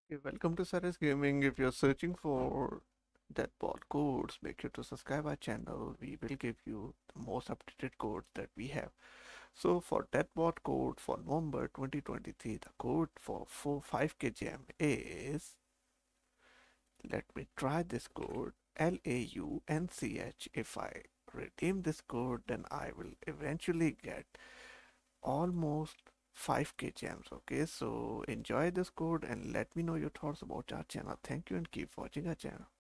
Welcome to Saris Gaming. If you're searching for deadball codes, make sure to subscribe our channel. We will give you the most updated codes that we have. So for deadball code for November 2023, the code for 5K gem is, let me try this code, LAUNCH. If I redeem this code, then I will eventually get almost 5K gems. Okay, so enjoy this code and let me know your thoughts about our channel. Thank you and keep watching our channel.